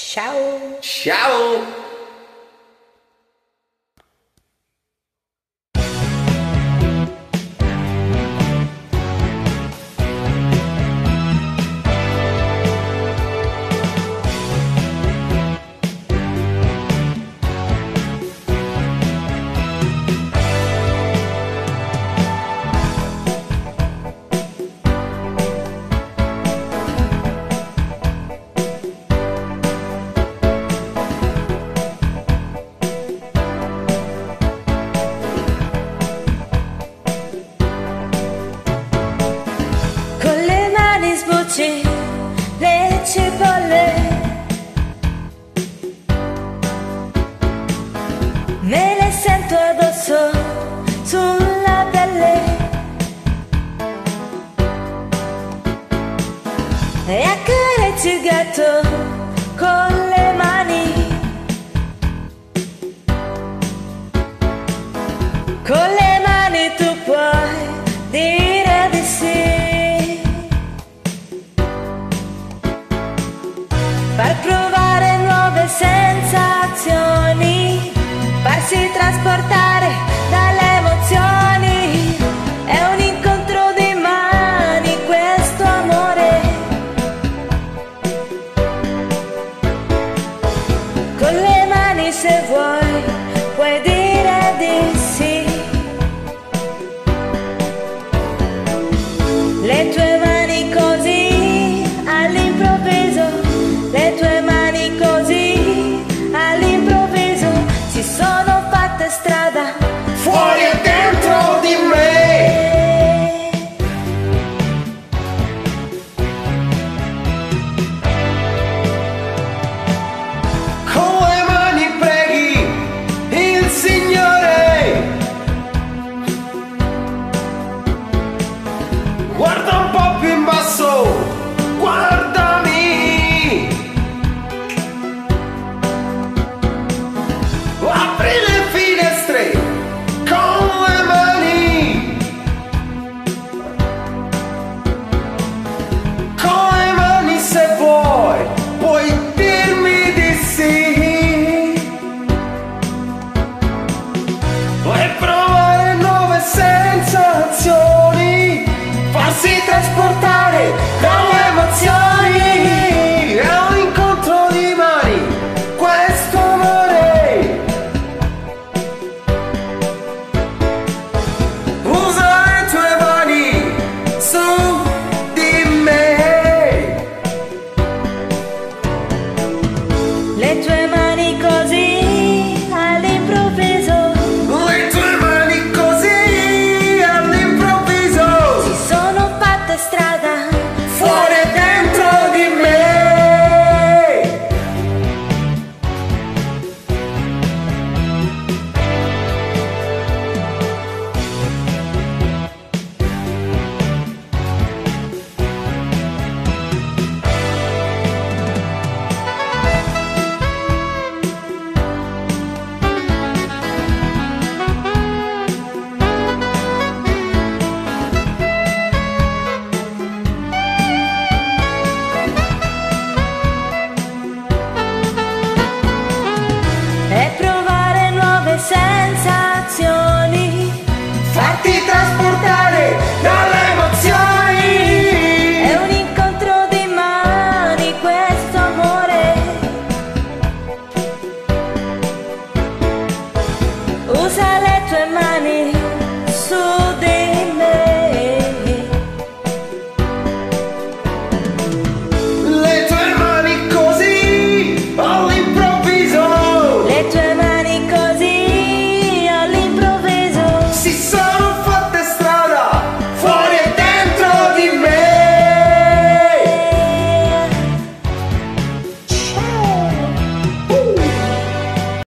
Ciao! Ciao! Le cipolle, me le sento addosso sulla pelle e accarezzo il gatto con le mani, con le mani tu puoi dire di sì. Far provare nuove sensazioni, farsi trasportare dalle emozioni, è un incontro di mani questo amore. Con le mani se vuoi, puoi dire di sì. Le tue mani così all'improvviso, le tue mani così all'improvviso si sono fatte strada Fuori e dentro di me. Con le mani preghi il Signore. Guarda un po' più in basso, guardami. Apri le finestre con le mani. Con le mani se vuoi, puoi dirmi di sì. Puoi provare nuove sensazioni, farsi trasportare dalle emozioni. È un incontro di mani questo amore. Usa le tue mani su di me. le tue